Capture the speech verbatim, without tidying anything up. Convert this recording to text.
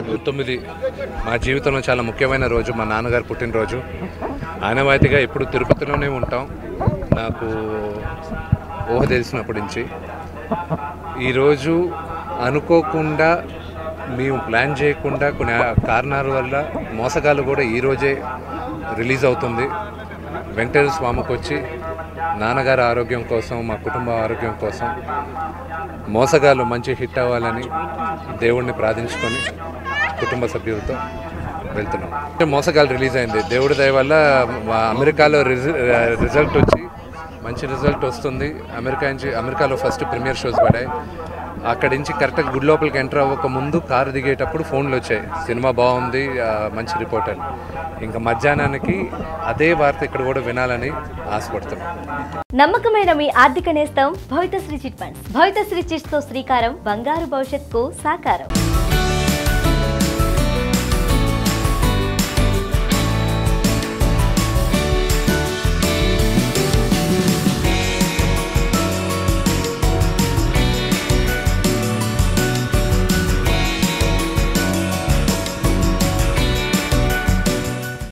తొమ్మిది మా జీవితంలో చాలా ముఖ్యమైన రోజు, మా నాన్నగారు పుట్టినరోజు. ఆనవాయితీగా ఎప్పుడు తిరుపతిలోనే ఉంటాం నాకు ఊహ తెలిసినప్పటి నుంచి. ఈరోజు అనుకోకుండా మేము ప్లాన్ చేయకుండా కొన్ని కారణాల వల్ల మోసగాళ్ళు కూడా ఈరోజే రిలీజ్ అవుతుంది. వెంకటేశ్వర స్వామికి వచ్చి నాన్నగారి ఆరోగ్యం కోసం, మా కుటుంబ ఆరోగ్యం కోసం మోసగాళ్ళు మంచి హిట్ అవ్వాలని దేవుడిని ప్రార్థించుకొని కుటుంబ సభ్యులతో వెళ్తున్నాం. మోసగాళ్ళు రిలీజ్ అయింది, దేవుడి దయ వల్ల అమెరికాలో రిజల్ట్ వచ్చి మంచి రిజల్ట్ వస్తుంది. అమెరికా నుంచి అమెరికాలో ఫస్ట్ ప్రీమియర్ షోస్ పడాయి. అక్కడి నుంచి కరెక్ట్గా గుడి లోపలికి ఎంటర్ అవ్వక ముందు కారు దిగేటప్పుడు ఫోన్లు వచ్చాయి, సినిమా బాగుంది, మంచి రిపోర్ట్ అని. ఇంకా మధ్యాహ్నానికి అదే వార్త ఇక్కడ కూడా వినాలని ఆశపడుతున్నాం. నమ్మకమైన మీ ఆర్థిక నేస్తం Bhavithasri chit funds. Bhavithasri chits తో శ్రీకారం, బంగారు భవిష్యత్తుకు సాకారం.